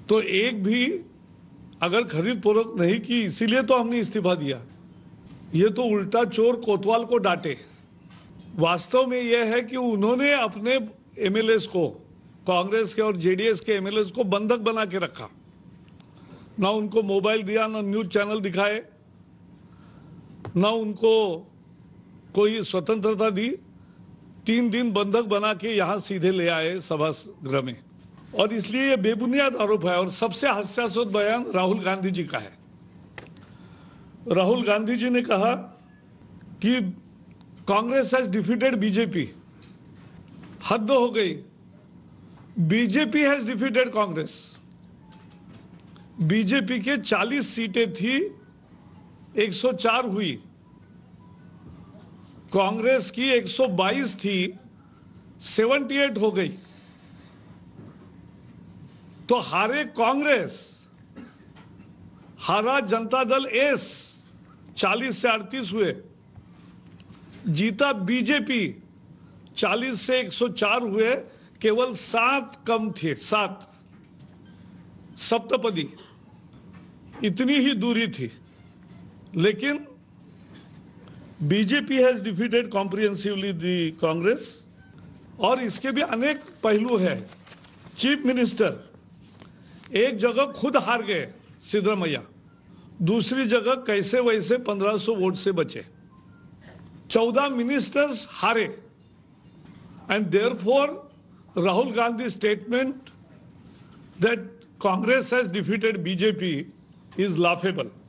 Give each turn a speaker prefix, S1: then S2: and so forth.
S1: तो एक भी अगर खरीद पूर्वक नहीं की, इसीलिए तो हमने इस्तीफा दिया। ये तो उल्टा चोर कोतवाल को डांटे। वास्तव में यह है कि उन्होंने अपने एमएलएस को, कांग्रेस के और जेडीएस के एमएलएस को बंधक बना के रखा। ना उनको मोबाइल दिया, ना न्यूज चैनल दिखाए, ना उनको कोई स्वतंत्रता दी। 3 दिन बंधक बना के यहां सीधे ले आए सभागृह में। और इसलिए यह बेबुनियाद आरोप है। और सबसे हास्यास्पद बयान राहुल गांधी जी का है। राहुल गांधी जी ने कहा कि कांग्रेस हैज डिफीटेड बीजेपी। हद हो गई। BJP has defeated Congress. BJP के 40 सीटें थी, 104 हुई। कांग्रेस की 122 थी, 78 हो गई। तो हारे कांग्रेस, हारा जनता दल एस, 40 से 38 हुए। जीता बीजेपी, 40 से 104 हुए। केवल 7 कम थे, 7 सप्तपदी, इतनी ही दूरी थी। लेकिन BJP has defeated comprehensively the Congress. और इसके भी अनेक पहलू है। चीफ मिनिस्टर एक जगह खुद हार गए, सिद्धरामैया। दूसरी जगह कैसे वैसे 1500 वोट से बचे। 14 मिनिस्टर्स हारे। And therefore Rahul Gandhi statement that Congress has defeated BJP is laughable.